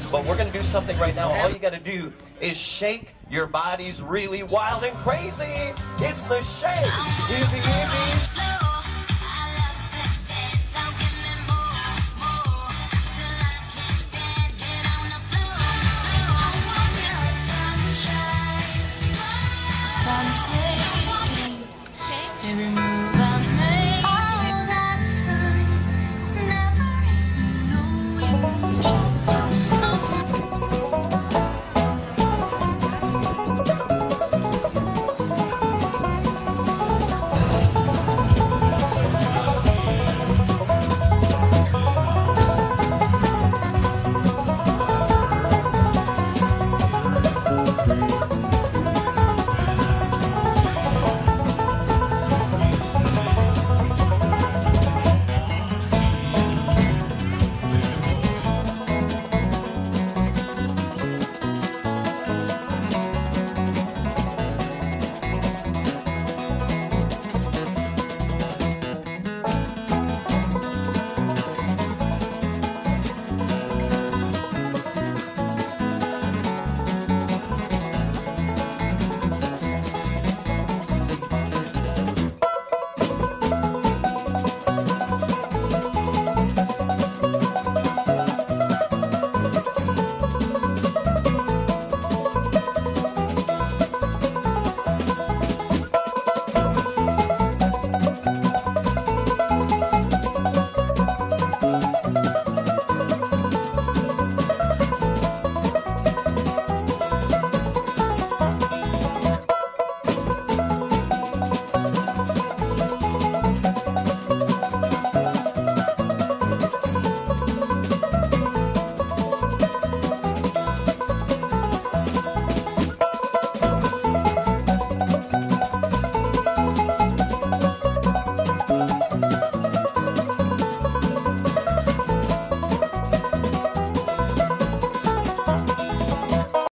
But we're going to do something right now. All you got to do is shake your bodies really wild and crazy. It's the shake. Yippee, yippee.